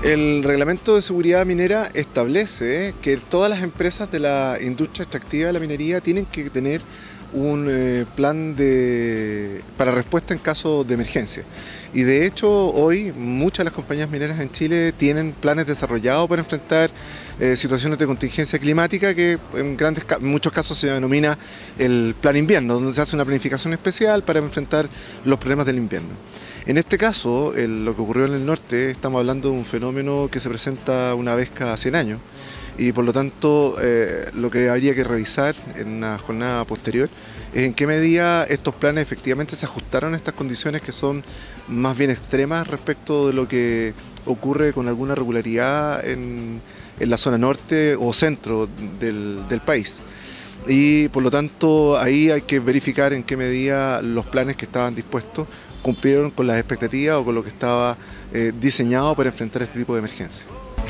El reglamento de seguridad minera establece que todas las empresas de la industria extractiva de la minería tienen que tener un plan para respuesta en caso de emergencia. Y de hecho hoy muchas de las compañías mineras en Chile tienen planes desarrollados para enfrentar situaciones de contingencia climática que en muchos casos se denomina el plan invierno, donde se hace una planificación especial para enfrentar los problemas del invierno. En este caso, lo que ocurrió en el norte, estamos hablando de un fenómeno que se presenta una vez cada 100 años y por lo tanto lo que habría que revisar en una jornada posterior es en qué medida estos planes efectivamente se ajustaron a estas condiciones que son más bien extremas respecto de lo que ocurre con alguna regularidad en la zona norte o centro del país. Y por lo tanto ahí hay que verificar en qué medida los planes que estaban dispuestos cumplieron con las expectativas o con lo que estaba diseñado para enfrentar este tipo de emergencia.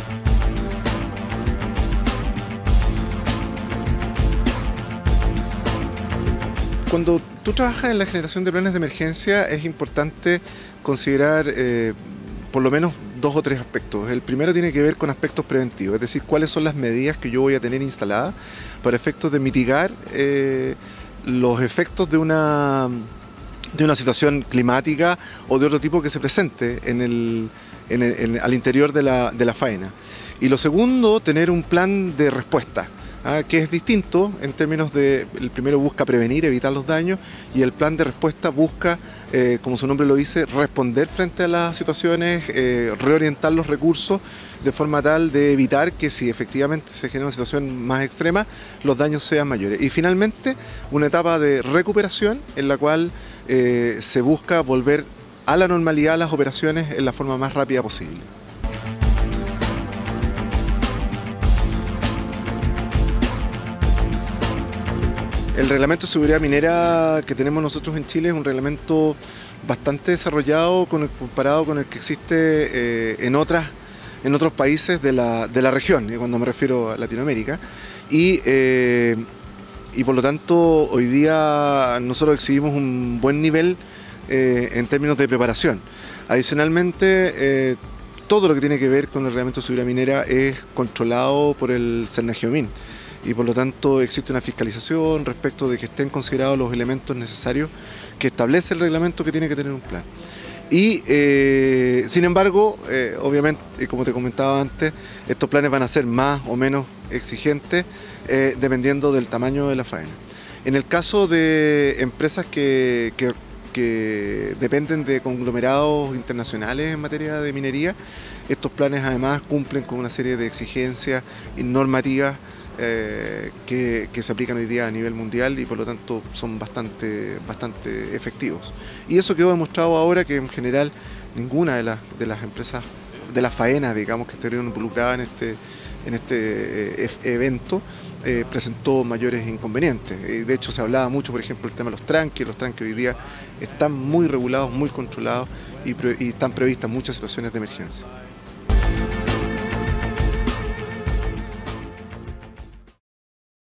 Cuando tú trabajas en la generación de planes de emergencia es importante considerar por lo menos 2 o 3 aspectos. El primero tiene que ver con aspectos preventivos, es decir, cuáles son las medidas que yo voy a tener instaladas para efectos de mitigar los efectos de una situación climática o de otro tipo que se presente al interior de la faena. Y lo segundo, tener un plan de respuesta, que es distinto en términos de, el primero busca prevenir, evitar los daños, y el plan de respuesta busca, como su nombre lo dice, responder frente a las situaciones, reorientar los recursos de forma tal de evitar que si efectivamente se genera una situación más extrema, los daños sean mayores. Y finalmente, una etapa de recuperación en la cual se busca volver a la normalidad las operaciones en la forma más rápida posible. El reglamento de seguridad minera que tenemos nosotros en Chile es un reglamento bastante desarrollado comparado con el que existe en otros países de la región, cuando me refiero a Latinoamérica. Y por lo tanto hoy día nosotros exhibimos un buen nivel en términos de preparación. Adicionalmente, todo lo que tiene que ver con el reglamento de seguridad minera es controlado por el Cernagiomín y por lo tanto existe una fiscalización respecto de que estén considerados los elementos necesarios que establece el reglamento que tiene que tener un plan. Y sin embargo, obviamente, como te comentaba antes, estos planes van a ser más o menos exigentes dependiendo del tamaño de la faena. En el caso de empresas que dependen de conglomerados internacionales en materia de minería, estos planes además cumplen con una serie de exigencias y normativas que se aplican hoy día a nivel mundial y por lo tanto son bastante efectivos. Y eso quedó demostrado ahora que en general ninguna de las empresas de la faena, digamos, que estuvieron involucradas en este evento presentó mayores inconvenientes. De hecho se hablaba mucho, por ejemplo, del tema de los tranques hoy día están muy regulados, muy controlados y están previstas muchas situaciones de emergencia.